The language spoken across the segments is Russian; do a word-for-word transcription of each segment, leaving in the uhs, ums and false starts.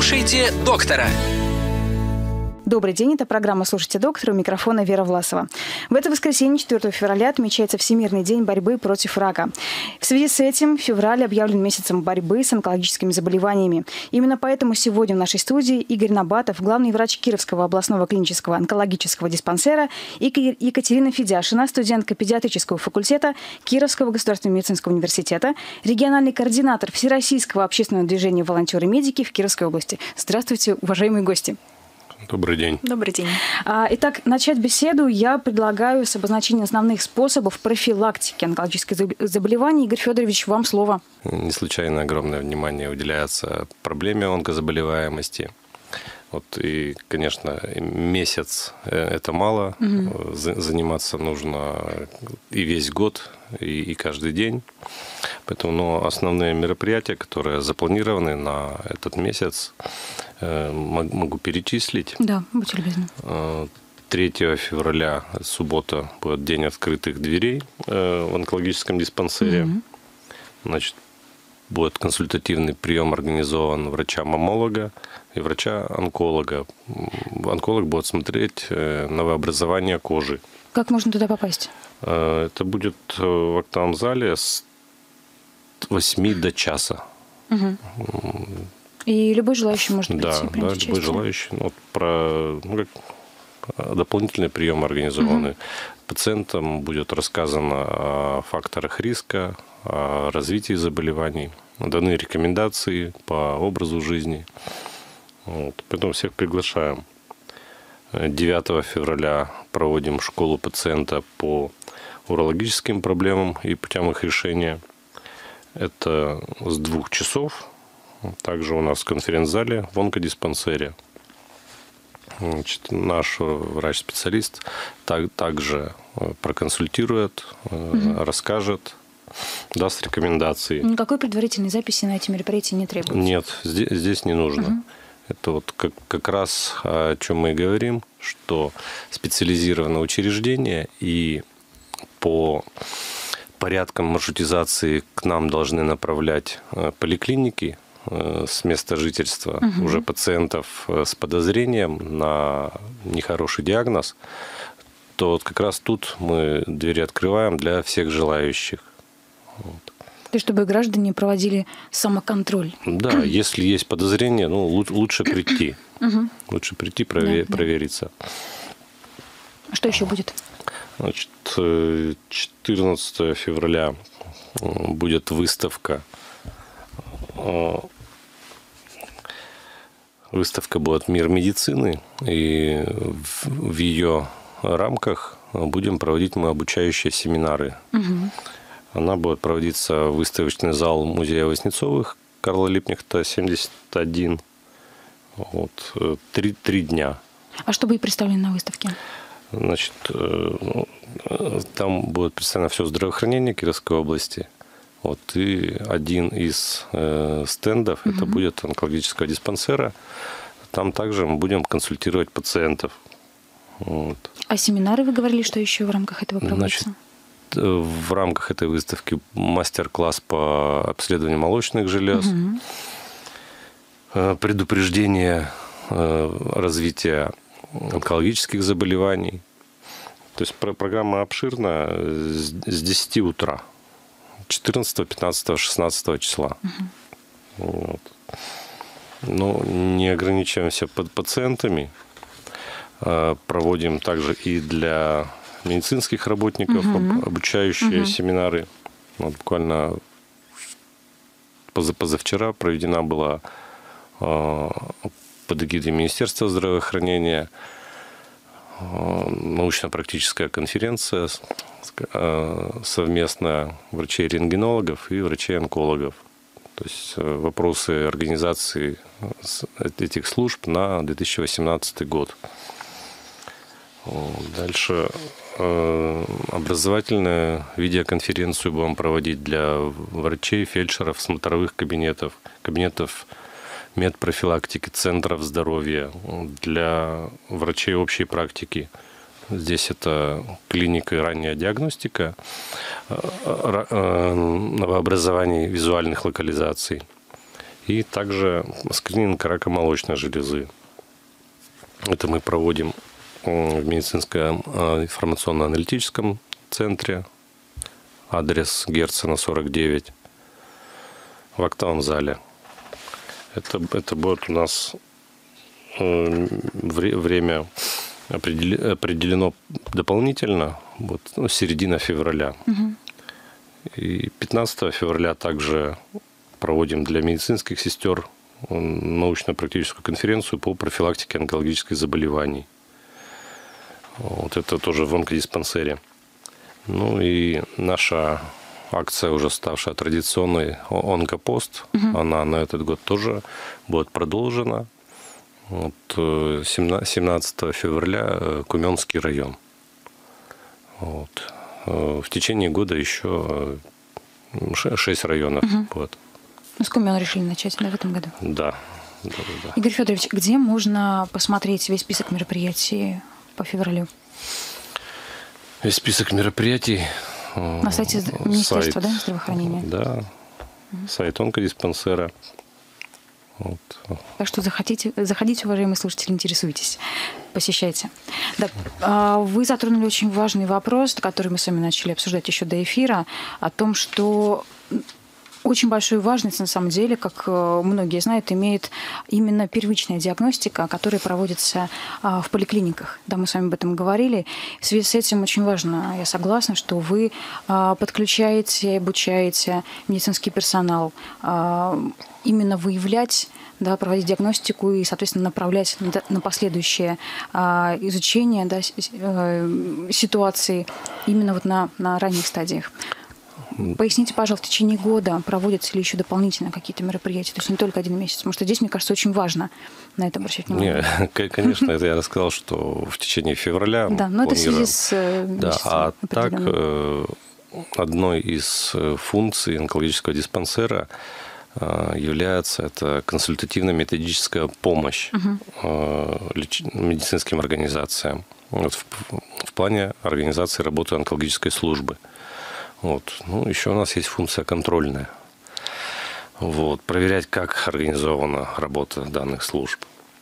Слушайте доктора. Добрый день, это программа «Слушайте доктора», у микрофона Вера Власова. В это воскресенье, четвёртого февраля, отмечается Всемирный день борьбы против рака. В связи с этим февраль объявлен месяцем борьбы с онкологическими заболеваниями. Именно поэтому сегодня в нашей студии Игорь Набатов, главный врач Кировского областного клинического онкологического диспансера, и Екатерина Федяшина, студентка педиатрического факультета Кировского государственного медицинского университета, региональный координатор Всероссийского общественного движения «Волонтеры-медики» в Кировской области. Здравствуйте, уважаемые гости. Добрый день. Добрый день. Итак, начать беседу я предлагаю с обозначения основных способов профилактики онкологических заболеваний. Игорь Федорович, вам слово. Не случайно огромное внимание уделяется проблеме онкозаболеваемости. Вот и, конечно, месяц – это мало. Угу. Заниматься нужно и весь год, и, и каждый день. Поэтому но основные мероприятия, которые запланированы на этот месяц, могу перечислить. Да, будьте любезны. третьего февраля, суббота, будет день открытых дверей в онкологическом диспансере. Угу. Значит, будет консультативный прием организован врача-маммолога и врача-онколога. Онколог будет смотреть новообразование кожи. Как можно туда попасть? Это будет в актовом зале с восьми до часа. Угу. И любой желающий может прийти? Да, да, любой желающий. Ну, вот про ну, как, дополнительный прием организованный. Угу. Пациентам будет рассказано о факторах риска, о развитии заболеваний, даны рекомендации по образу жизни. Вот. Поэтому всех приглашаем. девятого февраля проводим школу пациента по урологическим проблемам и путям их решения. Это с двух часов. Также у нас в конференц-зале в онкодиспансере. Значит, наш врач-специалист так, также проконсультирует, угу. расскажет, даст рекомендации. Никакой предварительной записи на эти мероприятия не требуется? Нет, здесь, здесь не нужно. Угу. Это вот как, как раз о чем мы и говорим, что специализированное учреждение и по порядкам маршрутизации к нам должны направлять поликлиники с места жительства угу. уже пациентов с подозрением на нехороший диагноз, то вот как раз тут мы двери открываем для всех желающих. Вот. И чтобы граждане проводили самоконтроль. Да, если есть подозрение, ну, лучше прийти. Угу. Лучше прийти, провер- да, провериться. Что еще будет? Значит, четырнадцатого февраля будет выставка. Выставка будет «Мир медицины», и в, в ее рамках будем проводить мы обучающие семинары. Угу. Она будет проводиться в выставочный зал музея Васнецовых, Карла Липкнехта, семьдесят один. Вот, три, три дня. А что будет представлено на выставке? Значит, там будет представлено все здравоохранение Кировской области. Вот, и один из э, стендов угу. это будет онкологического диспансера. Там также мы будем консультировать пациентов. Вот. А семинары, вы говорили, что еще в рамках этого проводятся? Значит, в рамках этой выставки мастер-класс по обследованию молочных желез, угу. предупреждение развития онкологических заболеваний. То есть программа обширная с десяти утра. четырнадцатого, пятнадцатого, шестнадцатого числа. Угу. Вот. Но не ограничиваемся под пациентами. Проводим также и для медицинских работников угу. обучающие угу. семинары. Вот буквально позавчера проведена была под эгидой Министерства здравоохранения научно-практическая конференция совместно врачей-рентгенологов и врачей-онкологов. То есть вопросы организации этих служб на две тысячи восемнадцатый год. Дальше образовательную видеоконференцию будем проводить для врачей, фельдшеров, смотровых кабинетов, кабинетов медпрофилактики, центров здоровья, для врачей общей практики. Здесь это клиника и ранняя диагностика новообразований визуальных локализаций. И также скрининг рака молочной железы. Это мы проводим в медицинском информационно-аналитическом центре. Адрес Герцена, сорок девять. В актовом зале. Это, это будет у нас время определено дополнительно, вот, ну, середина февраля. Угу. И пятнадцатого февраля также проводим для медицинских сестер научно-практическую конференцию по профилактике онкологических заболеваний. Вот это тоже в онкодиспансере. Ну и наша акция, уже ставшая традиционной, онкопост, угу. она на этот год тоже будет продолжена. Вот, семнадцатого февраля Куменский район. Вот. В течение года еще шесть районов. Угу. Вот. Ну, с Кумен решили начать, да, в этом году? Да. да, да. Игорь Федорович, где можно посмотреть весь список мероприятий по февралю? Весь список мероприятий. На сайте Министерства, сайт, да, здравоохранения? Да. Угу. Сайт онкодиспансера. Вот. Так что заходите, заходите, уважаемые слушатели, интересуйтесь, посещайте. Да, вы затронули очень важный вопрос, который мы с вами начали обсуждать еще до эфира, о том, что очень большую важность, на самом деле, как многие знают, имеет именно первичная диагностика, которая проводится в поликлиниках. Да, мы с вами об этом говорили. В связи с этим очень важно, я согласна, что вы подключаете, обучаете медицинский персонал именно выявлять, да, проводить диагностику и, соответственно, направлять на последующее изучение, да, ситуации именно вот на, на ранних стадиях. Поясните, пожалуйста, в течение года проводятся ли еще дополнительно какие-то мероприятия? То есть не только один месяц? Потому что здесь, мне кажется, очень важно на это обращать внимание. Нет, конечно, это я рассказал, что в течение февраля. Да, но это в связи с да, а так, одной из функций онкологического диспансера является это консультативно-методическая помощь угу. медицинским организациям вот, в, в плане организации работы онкологической службы. Вот. Ну, еще у нас есть функция контрольная. Вот. Проверять, как организована работа данных служб.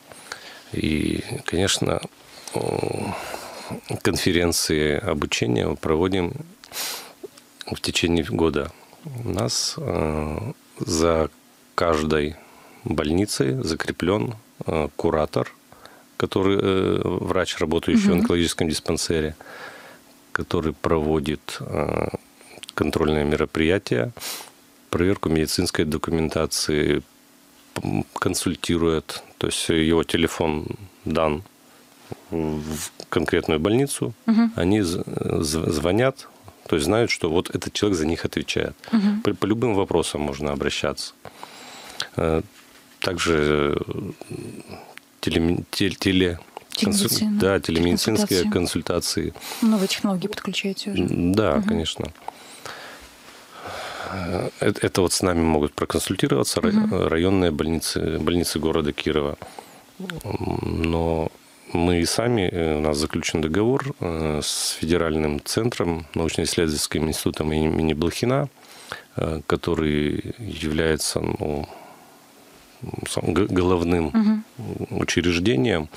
И, конечно, конференции обучения мы проводим в течение года. У нас за каждой больницей закреплен куратор, который врач, работающий угу. в онкологическом диспансере, который проводит контрольные мероприятия, проверку медицинской документации, консультирует, то есть его телефон дан в конкретную больницу, угу. они звонят, то есть знают, что вот этот человек за них отвечает. Угу. По, по любым вопросам можно обращаться. Также теле, теле, теле Телемедицина. Да, телемедицинские консультации. Новые технологии подключаете уже. Да, угу. конечно. Это, это вот с нами могут проконсультироваться угу. районные больницы, больницы города Кирова. Но мы и сами, у нас заключен договор с Федеральным центром научно-исследовательским институтом имени Блохина, который является ну, головным угу. учреждением.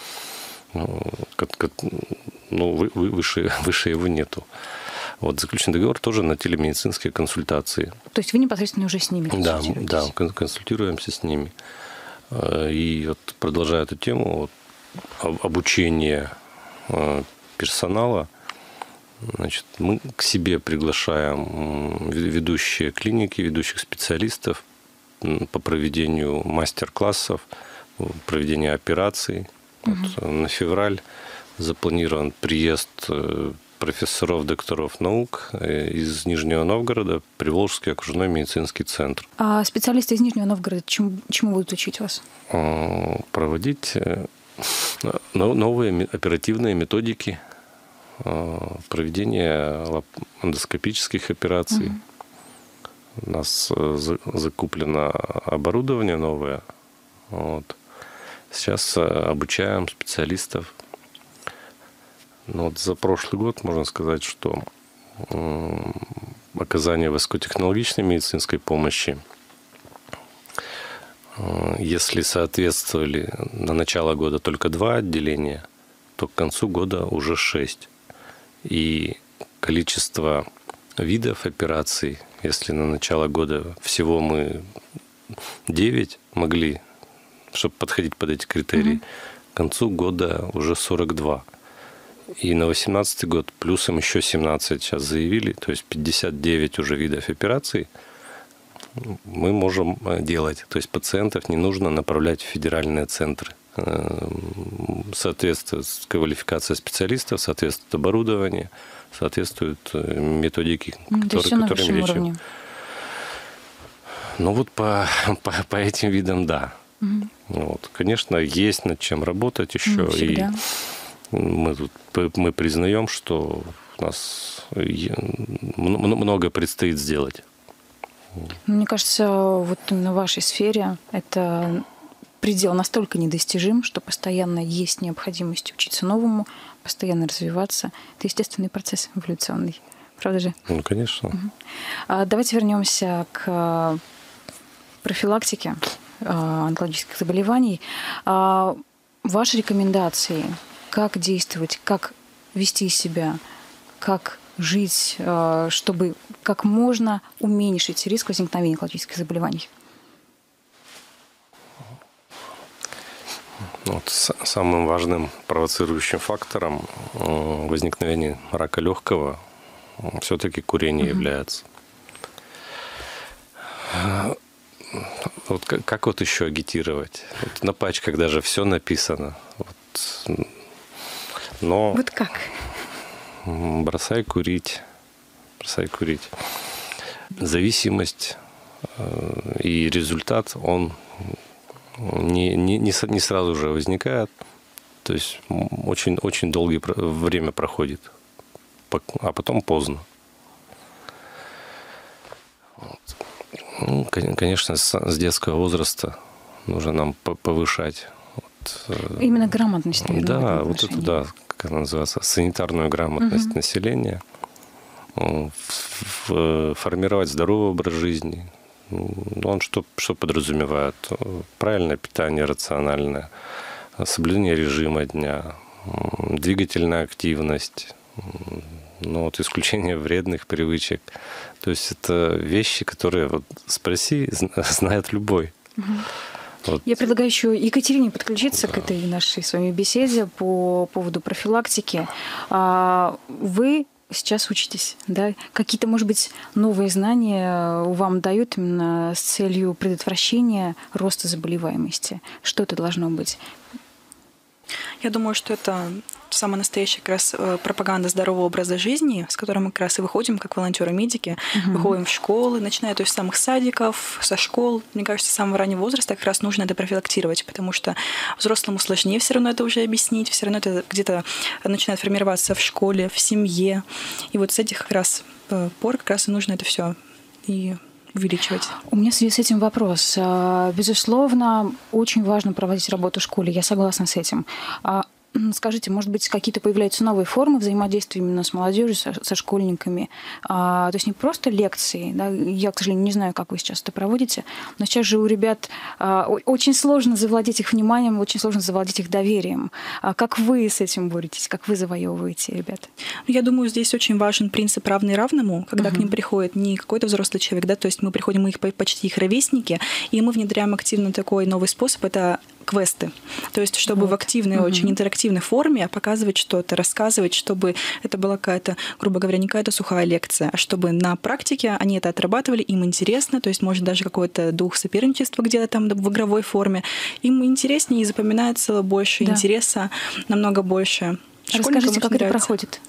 Ну, выше, выше его нету. Вот, заключен договор тоже на телемедицинские консультации. То есть вы непосредственно уже с ними консультируетесь? Да, да, консультируемся с ними. И вот, продолжая эту тему, вот, обучение персонала, значит, мы к себе приглашаем ведущие клиники, ведущих специалистов по проведению мастер-классов, проведению операций. Угу. Вот, на февраль запланирован приезд профессоров, докторов наук из Нижнего Новгорода, Приволжский окружной медицинский центр. А специалисты из Нижнего Новгорода чему, чему будут учить вас? Проводить новые оперативные методики проведения эндоскопических операций. Угу. У нас закуплено оборудование новое. Вот. Сейчас обучаем специалистов. Но вот за прошлый год можно сказать, что оказание высокотехнологичной медицинской помощи Если соответствовали на начало года только два отделения, то к концу года уже шесть. И количество видов операций, если на начало года всего мы девять могли, чтобы подходить под эти критерии, угу. к концу года уже сорок два. И на восемнадцатый год плюсом еще семнадцать сейчас заявили, то есть пятьдесят девять уже видов операций мы можем делать. То есть пациентов не нужно направлять в федеральные центры. Соответствует квалификация специалистов, соответствует оборудование, соответствуют методики, которые, которыми лечим. Ну вот по, по, по этим видам, да. Угу. Вот. Конечно, есть над чем работать еще. Всегда. И мы, тут, мы признаем, что у нас много предстоит сделать. Мне кажется, вот именно в вашей сфере это предел настолько недостижим, что постоянно есть необходимость учиться новому, постоянно развиваться. Это естественный процесс эволюционный. Правда же? Ну, конечно. Угу. А давайте вернемся к профилактике онкологических заболеваний. А ваши рекомендации, как действовать, как вести себя, как жить, чтобы как можно уменьшить риск возникновения онкологических заболеваний? Вот самым важным провоцирующим фактором возникновения рака легкого все-таки курение угу. является. Вот как, как вот еще агитировать? Вот на пачках даже все написано. Вот, но вот как? Бросай курить. Бросай курить. Зависимость и результат, он не, не, не сразу же возникает. То есть очень, очень долгое время проходит. А потом поздно. Вот. Ну, конечно, с детского возраста нужно нам повышать. Вот, именно грамотность, наверное, да, вот это, да, как она называется, санитарную грамотность угу. населения, формировать здоровый образ жизни. Он что, что подразумевает? Правильное питание, рациональное, соблюдение режима дня, двигательная активность, ну, вот исключение вредных привычек. То есть это вещи, которые, вот, спроси, знает любой. Угу. Вот. Я предлагаю еще Екатерине подключиться да. к этой нашей с вами беседе по поводу профилактики. Вы сейчас учитесь, да? Какие-то, может быть, новые знания вам дают именно с целью предотвращения роста заболеваемости? Что это должно быть? Я думаю, что это самая настоящая как раз пропаганда здорового образа жизни, с которой мы как раз и выходим как волонтеры-медики, угу. выходим в школы, начиная то есть с самых садиков, со школ. Мне кажется, с самого раннего возраста как раз нужно это профилактировать, потому что взрослому сложнее все равно это уже объяснить, все равно это где-то начинает формироваться в школе, в семье. И вот с этих как раз пор как раз и нужно это все и увеличивать. У меня в связи с этим вопрос. Безусловно, очень важно проводить работу в школе, я согласна с этим. Скажите, может быть, какие-то появляются новые формы взаимодействия именно с молодежью, со, со школьниками? А, то есть не просто лекции. Да? Я, к сожалению, не знаю, как вы сейчас это проводите, но сейчас же у ребят а, очень сложно завладеть их вниманием, очень сложно завладеть их доверием. А как вы с этим боретесь? Как вы завоевываете ребят? Я думаю, здесь очень важен принцип равный равному, когда uh-huh. к ним приходит не какой-то взрослый человек, да, то есть мы приходим, мы их почти их ровесники, и мы внедряем активно такой новый способ, это квесты. То есть, чтобы вот. в активной, угу. очень интерактивной форме показывать что-то, рассказывать, чтобы это была какая-то, грубо говоря, не какая-то сухая лекция, а чтобы на практике они это отрабатывали, им интересно, то есть, может, даже какой-то дух соперничества где-то там в игровой форме. Им интереснее и запоминается больше, да. интереса намного больше. Расскажите, как это проходит?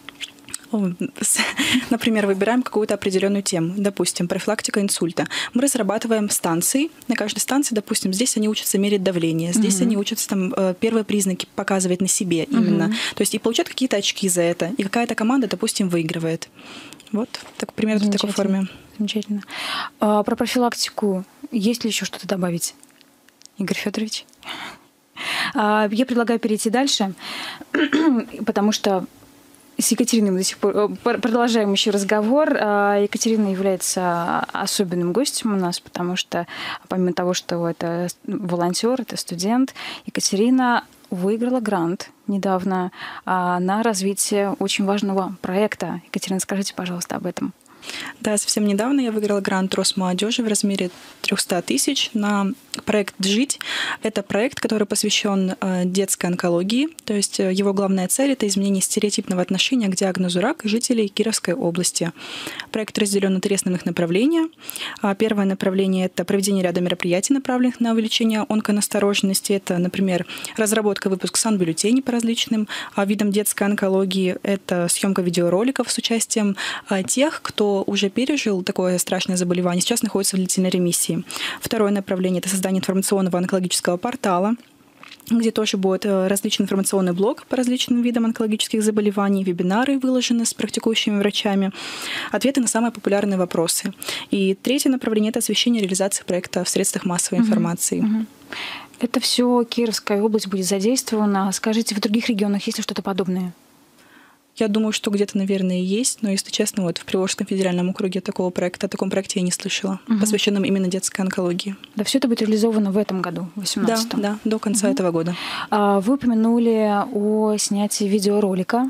Например, выбираем какую-то определенную тему, допустим, профилактика инсульта. Мы разрабатываем станции. На каждой станции, допустим, здесь они учатся мерить давление, здесь угу. они учатся там первые признаки показывать на себе именно. Угу. То есть и получают какие-то очки за это. И какая-то команда, допустим, выигрывает. Вот, так, примерно в такой форме. Замечательно. А, про профилактику есть ли еще что-то добавить, Игорь Федорович? А, я предлагаю перейти дальше, потому что с Екатериной мы до сих пор продолжаем еще разговор. Екатерина является особенным гостем у нас, потому что помимо того, что это волонтер, это студент, Екатерина выиграла грант недавно на развитие очень важного проекта. Екатерина, скажите, пожалуйста, об этом. Да, совсем недавно я выиграла грант Росмолодежи в размере триста тысяч на проект «Жить». Это проект, который посвящен детской онкологии. То есть его главная цель – это изменение стереотипного отношения к диагнозу рак жителей Кировской области. Проект разделен на три основных направления. Первое направление – это проведение ряда мероприятий, направленных на увеличение онконастороженности. Это, например, разработка и выпуск санбюллетеней по различным видам детской онкологии. Это съемка видеороликов с участием тех, кто уже пережил такое страшное заболевание, сейчас находится в длительной ремиссии. Второе направление – это создание информационного онкологического портала, где тоже будет различный информационный блог по различным видам онкологических заболеваний, вебинары выложены с практикующими врачами, ответы на самые популярные вопросы. И третье направление – это освещение реализации проекта в средствах массовой информации. Угу, угу. Это все Кировская область будет задействована. Скажите, в других регионах есть ли что-то подобное? Я думаю, что где-то, наверное, есть, но, если честно, вот в Приволжском федеральном округе такого проекта, о таком проекте я не слышала, угу. посвященном именно детской онкологии. Да, все это будет реализовано в этом году, в восемнадцатом. Да, да, до конца угу. этого года. Вы упомянули о снятии видеоролика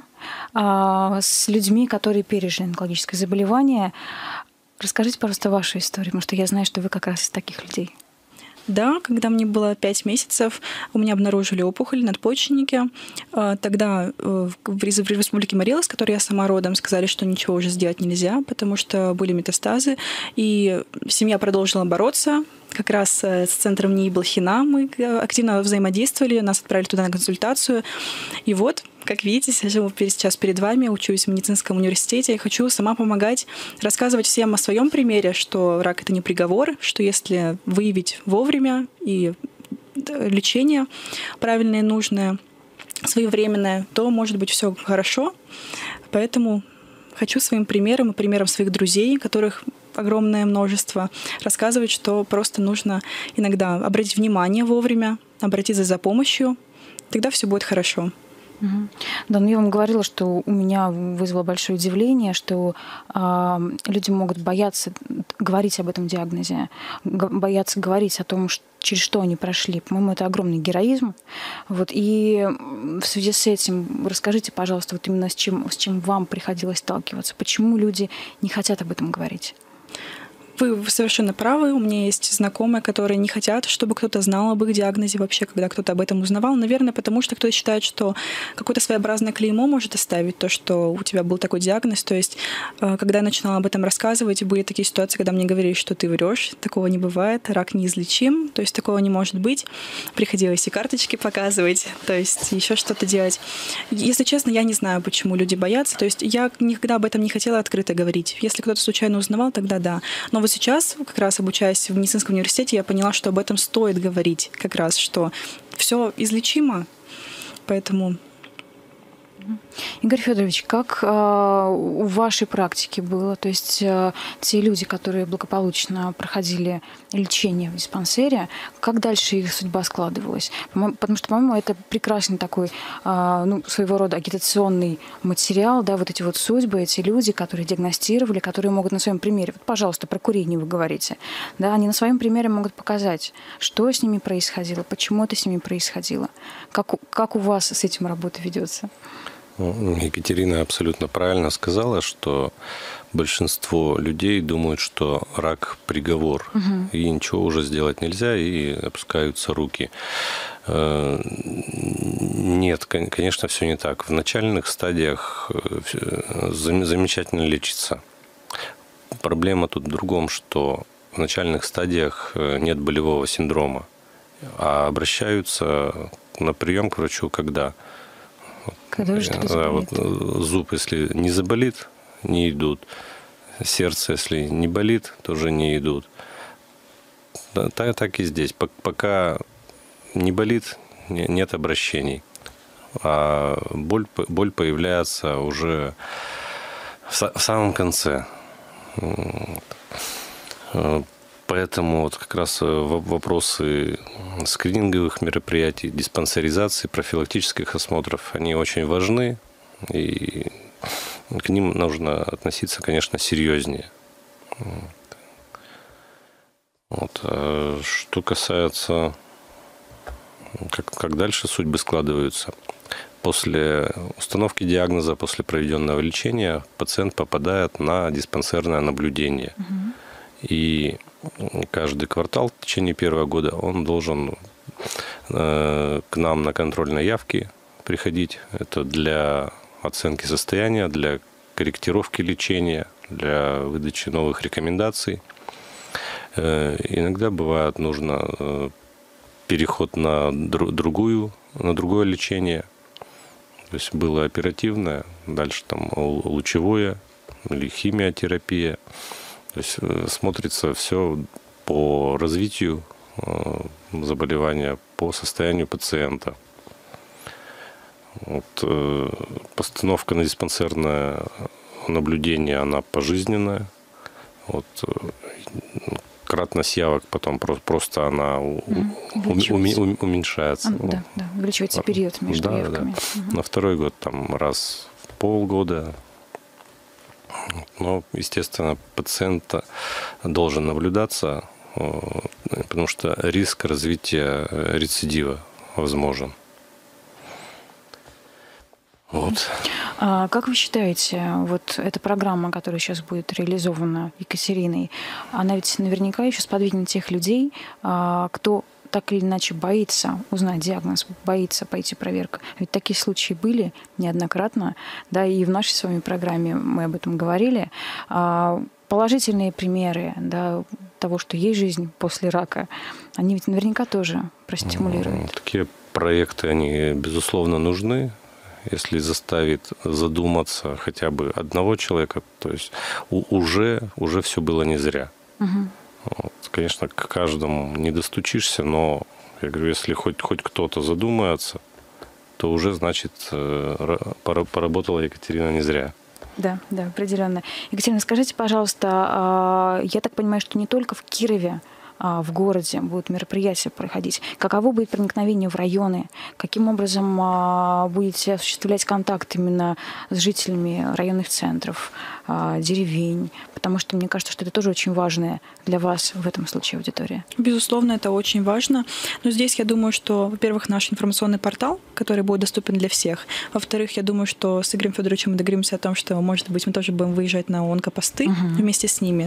с людьми, которые пережили онкологическое заболевание. Расскажите, пожалуйста, вашу историю, потому что я знаю, что вы как раз из таких людей. Да, когда мне было пять месяцев, у меня обнаружили опухоль в надпочечнике. Тогда в республике Мориловск, с которой я сама родом, сказали, что ничего уже сделать нельзя, потому что были метастазы. И семья продолжила бороться. Как раз с центром НИИ Блохина мы активно взаимодействовали, нас отправили туда на консультацию. И вот, как видите, сижу сейчас перед вами, учусь в медицинском университете и хочу сама помогать, рассказывать всем о своем примере, что рак – это не приговор, что если выявить вовремя и лечение правильное, нужное, своевременное, то может быть все хорошо. Поэтому хочу своим примером и примером своих друзей, которых огромное множество, рассказывать, что просто нужно иногда обратить внимание вовремя, обратиться за помощью, тогда все будет хорошо. Угу. Да, ну я вам говорила, что у меня вызвало большое удивление, что э, люди могут бояться говорить об этом диагнозе, бояться говорить о том, что, через что они прошли. По-моему, это огромный героизм. Вот. И в связи с этим расскажите, пожалуйста, вот именно с чем, с чем вам приходилось сталкиваться. Почему люди не хотят об этом говорить? Вы совершенно правы. У меня есть знакомые, которые не хотят, чтобы кто-то знал об их диагнозе вообще, когда кто-то об этом узнавал. Наверное, потому что кто-то считает, что какое-то своеобразное клеймо может оставить то, что у тебя был такой диагноз. То есть, когда я начинала об этом рассказывать, были такие ситуации, когда мне говорили, что ты врешь, такого не бывает, рак неизлечим, то есть такого не может быть. Приходилось и карточки показывать, то есть еще что-то делать. Если честно, я не знаю, почему люди боятся. То есть я никогда об этом не хотела открыто говорить. Если кто-то случайно узнавал, тогда да. Но вот сейчас, как раз обучаясь в медицинском университете, я поняла, что об этом стоит говорить, как раз, что все излечимо, поэтому... Игорь Федорович, как э, в вашей практике было? То есть э, те люди, которые благополучно проходили лечение в диспансере, как дальше их судьба складывалась? Потому что, по-моему, это прекрасный такой э, ну, своего рода агитационный материал, да, вот эти вот судьбы, эти люди, которые диагностировали, которые могут на своем примере, вот, пожалуйста, про курение вы говорите, да, они на своем примере могут показать, что с ними происходило, почему это с ними происходило, как, как у вас с этим работа ведется? Екатерина абсолютно правильно сказала, что большинство людей думают, что рак – приговор, угу. и ничего уже сделать нельзя, и опускаются руки. Нет, конечно, все не так. В начальных стадиях замечательно лечится. Проблема тут в другом, что в начальных стадиях нет болевого синдрома, а обращаются на прием к врачу, когда... Когда что-то заболит. Да, вот зуб, если не заболит, не идут. Сердце, если не болит, тоже не идут. Да, так, так и здесь. Пока не болит, нет обращений. А боль, боль появляется уже в, в самом конце. Поэтому вот как раз вопросы скрининговых мероприятий, диспансеризации, профилактических осмотров, они очень важны. И к ним нужно относиться, конечно, серьезнее. Вот. А что касается, как, как дальше судьбы складываются. После установки диагноза, после проведенного лечения пациент попадает на диспансерное наблюдение. Угу. И каждый квартал в течение первого года он должен э, к нам на контрольные явки приходить. Это для оценки состояния, для корректировки лечения, для выдачи новых рекомендаций. Э, иногда бывает нужно э, переход на дру- другую, на другое лечение. То есть было оперативное, дальше там лучевое или химиотерапия. То есть смотрится все по развитию заболевания, по состоянию пациента. Вот, постановка на диспансерное наблюдение, она пожизненная. Вот, кратность явок потом просто она mm, уменьшается. А, да, да, увеличивается период между да, явками. Да. Угу. На второй год там раз в полгода. Но, естественно, пациент должен наблюдаться, потому что риск развития рецидива возможен. Вот. А как вы считаете, вот эта программа, которая сейчас будет реализована Екатериной, она ведь наверняка еще сподвигнет тех людей, кто так или иначе боится узнать диагноз, боится пойти проверку. Ведь такие случаи были неоднократно, да, и в нашей с вами программе мы об этом говорили. Положительные примеры, да, того, что есть жизнь после рака, они ведь наверняка тоже простимулируют. Такие проекты, они, безусловно, нужны. Если заставить задуматься хотя бы одного человека, то есть уже, уже все было не зря. Угу. Вот, конечно, к каждому не достучишься, но я говорю, если хоть, хоть кто-то задумается, то уже, значит, поработала Екатерина не зря. Да, да, определенно. Екатерина, скажите, пожалуйста, я так понимаю, что не только в Кирове, в городе будут мероприятия проходить. Каково будет проникновение в районы? Каким образом будете осуществлять контакт именно с жителями районных центров, деревень? Потому что мне кажется, что это тоже очень важная для вас в этом случае аудитория. Безусловно, это очень важно. Но здесь я думаю, что, во-первых, наш информационный портал, который будет доступен для всех. Во-вторых, я думаю, что с Игорем Федоровичем мы договоримся о том, что, может быть, мы тоже будем выезжать на онкопосты угу. вместе с ними.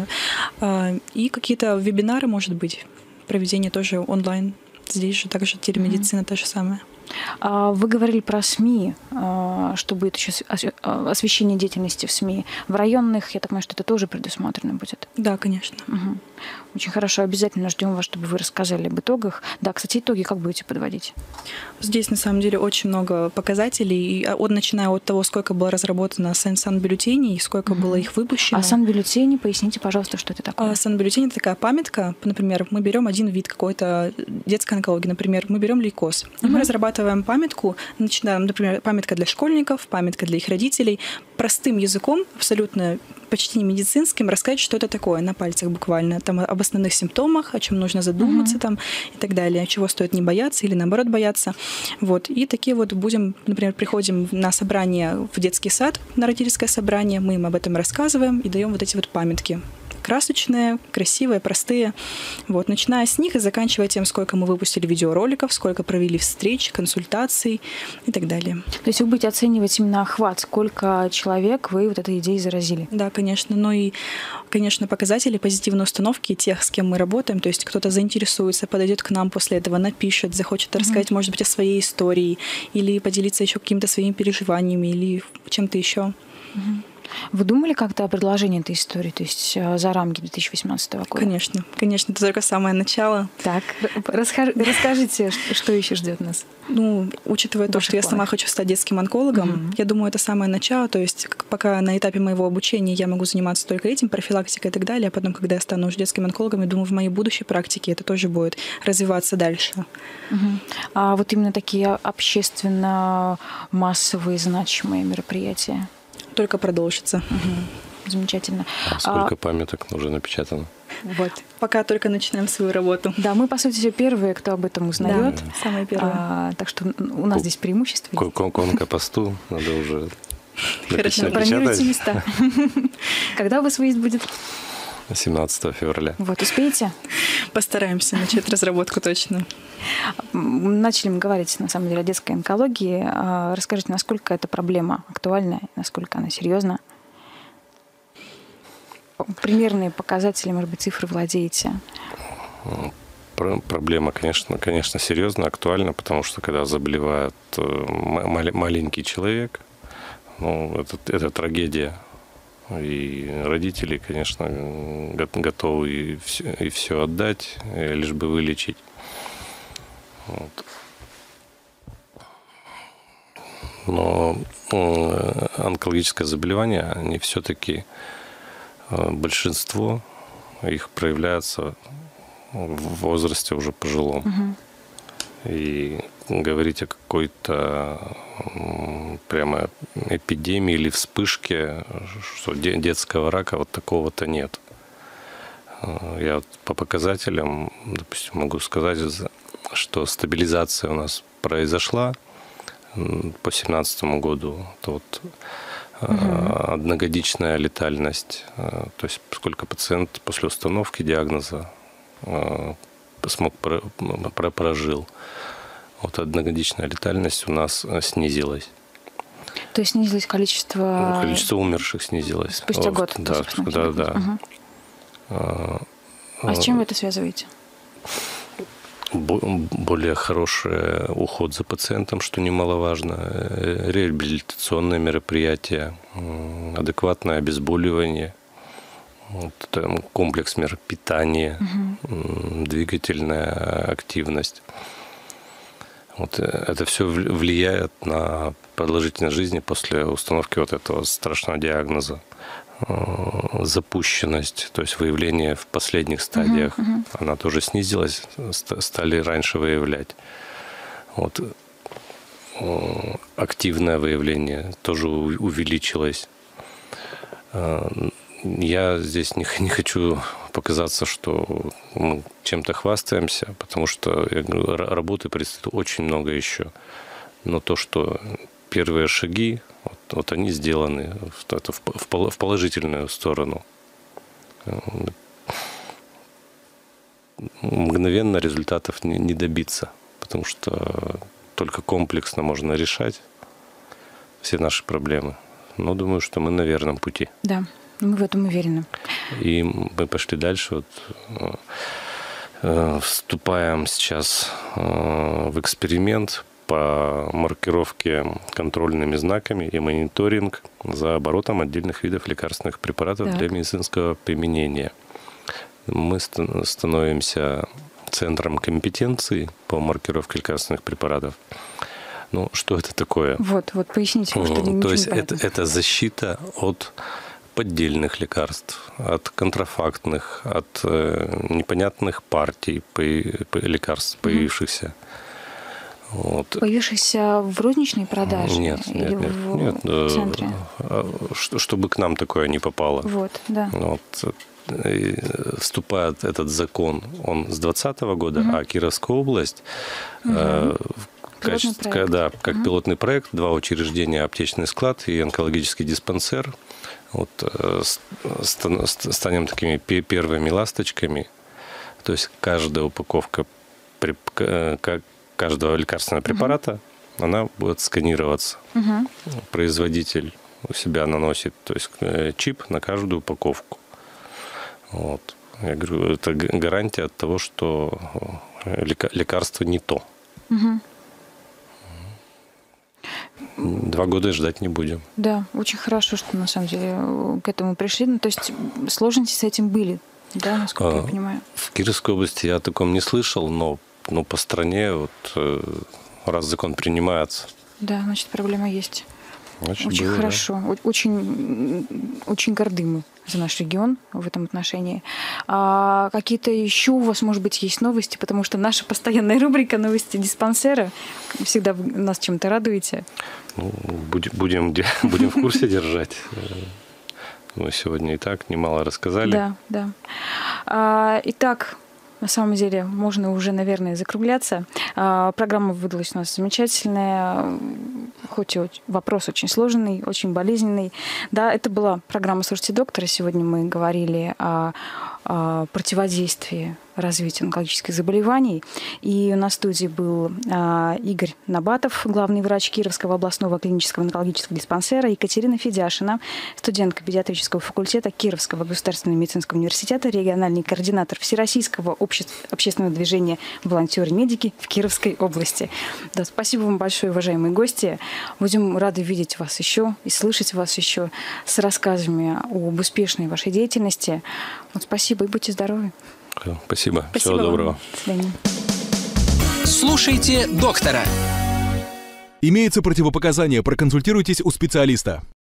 И какие-то вебинары, может быть, проведение тоже онлайн. Здесь же также телемедицина, mm-hmm. та же самая. Вы говорили про СМИ, что будет еще освещение деятельности в СМИ. В районных, я так понимаю, что это тоже предусмотрено будет? Да, конечно. Угу. Очень хорошо. Обязательно ждем вас, чтобы вы рассказали об итогах. Да, кстати, итоги как будете подводить? Здесь, на самом деле, очень много показателей. От, начиная от того, сколько было разработано санбюллетеней, сколько угу. было их выпущено. А санбюллетени, поясните, пожалуйста, что это такое? А санбюллетень — это такая памятка. Например, мы берем один вид какой-то детской онкологии. Например, мы берем лейкоз. И угу. мы разрабатываем памятку, начинаем, например, памятка для школьников, памятка для их родителей, простым языком, абсолютно почти не медицинским, рассказать, что это такое на пальцах буквально, там об основных симптомах, о чем нужно задуматься uh-huh. там и так далее, чего стоит не бояться или наоборот бояться. Вот. И такие вот будем, например, приходим на собрание в детский сад, на родительское собрание, мы им об этом рассказываем и даем вот эти вот памятки. Красочные, красивые, простые. Вот. Начиная с них и заканчивая тем, сколько мы выпустили видеороликов, сколько провели встреч, консультаций и так далее. То есть вы будете оценивать именно охват, сколько человек вы вот этой идеей заразили? Да, конечно. Ну и, конечно, показатели позитивной установки тех, с кем мы работаем. То есть кто-то заинтересуется, подойдет к нам после этого, напишет, захочет mm-hmm. рассказать, может быть, о своей истории или поделиться еще какими-то своими переживаниями или чем-то еще. Mm-hmm. Вы думали как-то о предложении этой истории, то есть за рамки две тысячи восемнадцатого года? Конечно, конечно, это только самое начало. Так, расскажите, что еще ждет нас? Ну, учитывая то, что я сама хочу стать детским онкологом, mm-hmm. я думаю, это самое начало, то есть пока на этапе моего обучения я могу заниматься только этим, профилактикой и так далее, а потом, когда я стану уже детским онкологом, я думаю, в моей будущей практике это тоже будет развиваться дальше. Mm-hmm. А вот именно такие общественно-массовые значимые мероприятия? Только продолжится. Угу. Замечательно. А сколько а... памяток уже напечатано? Вот. Пока только начинаем свою работу. Да, мы, по сути, первые, кто об этом узнает. Да, самые первые. А, так что у нас К- здесь преимущество. К- к- к онкопосту надо уже Хорошо, бронируйте места. Когда у вас выезд будет? семнадцатого февраля. Вот, успеете? Постараемся начать разработку точно. Начали мы говорить, на самом деле, о детской онкологии. Расскажите, насколько эта проблема актуальна, насколько она серьезна? Примерные показатели, может быть, цифры владеете? Проблема, конечно, конечно, серьезная, актуальна, потому что когда заболевает маленький человек, ну, это, это трагедия. И родители, конечно, готовы и все, и все отдать, лишь бы вылечить. Вот. Но онкологическое заболевание, они все-таки, большинство их проявляется в возрасте уже пожилом. Угу. И говорить о какой-то прямо эпидемии или вспышке, что детского рака, вот такого-то нет. Я вот по показателям, допустим, могу сказать, что стабилизация у нас произошла по две тысячи семнадцатому году. Это вот угу. одногодичная летальность, то есть сколько пациент после установки диагноза смог прожил. Вот одногодичная летальность у нас снизилась. То есть снизилось количество... Ну, количество умерших снизилось. Спустя год. Да, да, да. Угу. А, а с чем вы это связываете? Более хороший уход за пациентом, что немаловажно, реабилитационные мероприятия, адекватное обезболивание, вот, там, комплекс мер питания, угу. двигательная активность. Вот это все влияет на продолжительность жизни после установки вот этого страшного диагноза. Запущенность, то есть выявление в последних стадиях, uh-huh, uh-huh. она тоже снизилась, стали раньше выявлять. Вот. Активное выявление тоже увеличилось. Я здесь не, не хочу показаться, что мы чем-то хвастаемся, потому что, я говорю, работы предстоит очень много еще. Но то, что первые шаги, вот, вот они сделаны это в, в, в положительную сторону. Мгновенно результатов не, не добиться, потому что только комплексно можно решать все наши проблемы. Но думаю, что мы на верном пути. Да, мы в этом уверены. И мы пошли дальше. Вот, э, вступаем сейчас э, в эксперимент по маркировке контрольными знаками и мониторинг за оборотом отдельных видов лекарственных препаратов так. для медицинского применения. Мы становимся центром компетенции по маркировке лекарственных препаратов. Ну, что это такое? Вот, вот поясните, что ничего То есть не это, это защита от поддельных лекарств, от контрафактных, от э, непонятных партий по, по лекарств, появившихся. Вот. Появившихся в розничной продаже? Нет, или нет, в нет, нет. центре? Чтобы к нам такое не попало. Вот, да. Вот. И вступает этот закон, он с двадцатого года, угу. а Кировская область угу. э, в качестве, да, как угу. пилотный проект, два учреждения, аптечный склад и онкологический диспансер. Вот, э, станем такими первыми ласточками. То есть каждая упаковка как каждого лекарственного препарата, угу. она будет сканироваться. Угу. Производитель у себя наносит, то есть чип на каждую упаковку. Вот. Я говорю, это гарантия от того, что лекарство не то. Угу. Два года ждать не будем. Да, очень хорошо, что на самом деле к этому пришли. Ну, то есть сложности с этим были, да, насколько а, я понимаю? В Кировской области я о таком не слышал, но Но по стране, вот, раз закон принимается. Да, значит, проблема есть. Значит, очень было, хорошо. Да. Очень, очень горды мы за наш регион в этом отношении. А какие-то еще у вас, может быть, есть новости? Потому что наша постоянная рубрика «Новости диспансера». Всегда вы нас чем-то радуете. Ну, будем, будем, будем в курсе держать. Мы сегодня и так немало рассказали. Да, да. Итак, на самом деле, можно уже, наверное, закругляться. Программа выдалась у нас замечательная. хоть и вопрос очень сложный, очень болезненный. Да, это была программа «Слушайте доктора». Сегодня мы говорили о, о противодействии развитию онкологических заболеваний. И у нас в студии был а, Игорь Набатов, главный врач Кировского областного клинического онкологического диспансера, Екатерина Федяшина, студентка педиатрического факультета Кировского государственного медицинского университета, региональный координатор Всероссийского обществ, общественного движения «Волонтеры-медики» в Кировской области. Да, спасибо вам большое, уважаемые гости. Будем рады видеть вас еще и слышать вас еще с рассказами об успешной вашей деятельности. Вот, спасибо и будьте здоровы. Спасибо. Спасибо. Всего доброго. Вам. До свидания. Слушайте доктора. Имеются противопоказания, проконсультируйтесь у специалиста.